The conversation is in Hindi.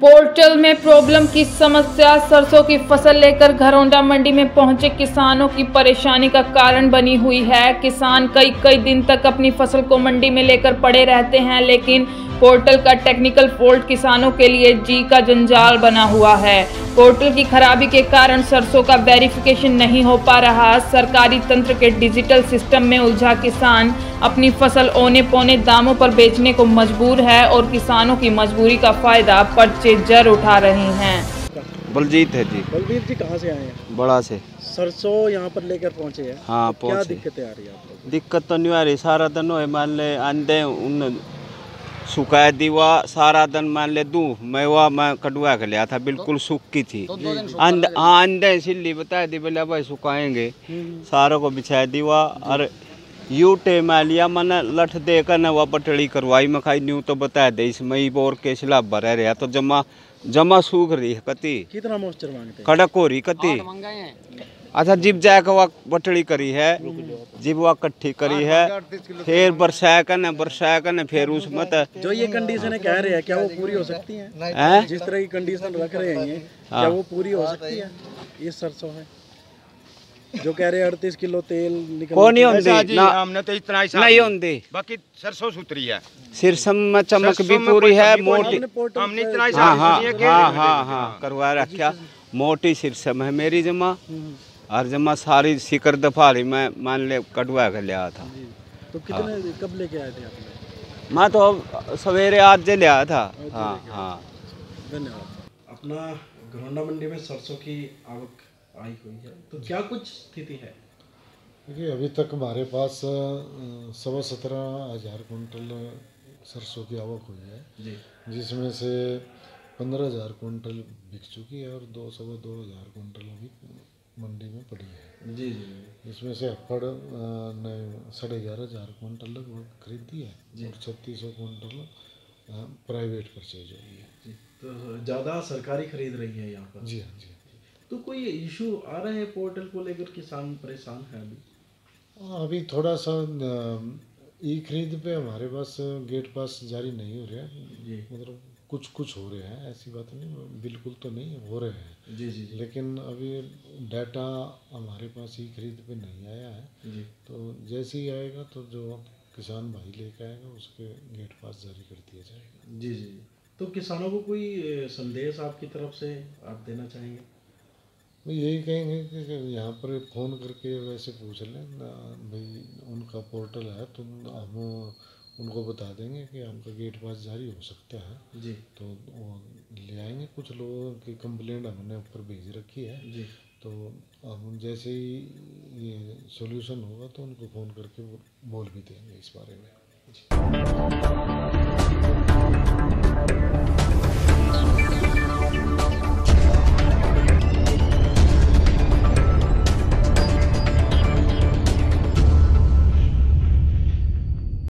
पोर्टल में प्रॉब्लम की समस्या। सरसों की फसल लेकर घरौंडा मंडी में पहुंचे किसानों की परेशानी का कारण बनी हुई है। किसान कई दिन तक अपनी फसल को मंडी में लेकर पड़े रहते हैं, लेकिन पोर्टल का टेक्निकल फॉल्ट किसानों के लिए जी का जंजाल बना हुआ है। पोर्टल की खराबी के कारण सरसों का वेरिफिकेशन नहीं हो पा रहा। सरकारी तंत्र के डिजिटल सिस्टम में उलझा किसान अपनी फसल औने पौने दामों पर बेचने को मजबूर है और किसानों की मजबूरी का फायदा परचेजर उठा रहे हैं। बलजीत है जी। बलबीर जी कहाँ से आए हैं? बड़ा से। सरसों यहाँ पर लेकर पहुँचे हैं। हाँ तो क्या पहुँचे। दिक्कतें आ रही है आपको? दिक्कत तो नहीं आ रही, सारा दिन हो मान ले आंदे उन सुखाए दीवा सारा दिन मान ले दूँ मैं कटवा के लिया था, बिल्कुल सूखी थी। आंदे सिल्ली बताए दी बोले भाई सुखाएंगे, सारों को बिछाए दीवा और यू टेम लिया मैंने लठ देकर न वह पटड़ी करवाई। मैं खाई न्यू तो बताया दे इसमें बोर के सिलाब भरा रहा तो जमा सूख रही है कति। कितना मॉइस्चर मांगते? कड़क हो रही कति। अच्छा जिब जाकर वह पटड़ी करी है, जिब वह कट्ठी करी है, फिर बरसाया कर फिर उसमें जो ये कंडीशन कह रहे हैं क्या वो पूरी हो सकती है? जिस तरह की कंडीशन रख रहे हैं क्या वो पूरी हो सकती है? ये सरसों है जो कह रहे हैं 38 किलो तेल निकल कौन नहीं होंदी ना, हमने तो इतना ही नहीं होंदी, बाकी सरसों सुथरी है, सिरसम में चमक भी पूरी है, मोटी। हमने इतना ही हाँ करवा रखा। मोटी सिरसम है मेरी जमा और जमा सारी सिकर दफारी में मान ले कटवा कर लिया था। तो कितने कब लेके आए थे आपने? मैं तो सवेरे आज ले आया था। हाँ धन्यवाद। अपना घरौंडा मंडी में सरसों की आवक आई हुई है, तो क्या कुछ स्थिति है? देखिए अभी तक हमारे पास 17,500 कुंटल सरसों की आवक हुई है जी, जिसमें से 15,000 कुंटल बिक चुकी है और 2,000 कुंटल अभी मंडी में पड़ी है जी। इसमें से अफड़ 11,500 कुंटल लगभग खरीदी है और 3600 कुंटल प्राइवेट परचेज हुई है जी। तो ज़्यादा सरकारी खरीद रही है यहाँ पर? जी हाँ जी। तो कोई इशू आ रहे हैं पोर्टल को लेकर? किसान परेशान है अभी? अभी थोड़ा सा ई खरीद पे हमारे पास गेट पास जारी नहीं हो रहा है, मतलब कुछ हो रहे हैं, ऐसी बात नहीं, बिल्कुल तो नहीं हो रहे हैं जी। लेकिन अभी डाटा हमारे पास ई खरीद पे नहीं आया है जी। तो जैसे ही आएगा तो जो किसान भाई लेकर आएगा उसके गेट पास जारी कर दिया जाएगा जी। तो किसानों को कोई संदेश आपकी तरफ से आप देना चाहेंगे? मैं यही कहेंगे कि यहाँ पर फ़ोन करके वैसे पूछ लें भाई, उनका पोर्टल है तो हम उनको बता देंगे कि आपका गेट पास जारी हो सकता है जी। तो वो ले आएंगे। कुछ लोगों की कंप्लेंट हमने ऊपर भेज रखी है जी, तो हम जैसे ही ये सॉल्यूशन होगा तो उनको फ़ोन करके बोल भी देंगे इस बारे में।